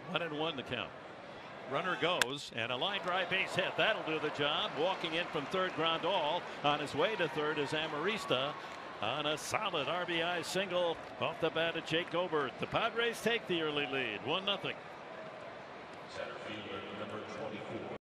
1-1 the count. Runner goes and a line drive base hit. That'll do the job. Walking in from third, Grandal. On his way to third is Amarista on a solid RBI single off the bat of Jake Gobert. The Padres take the early lead 1-0.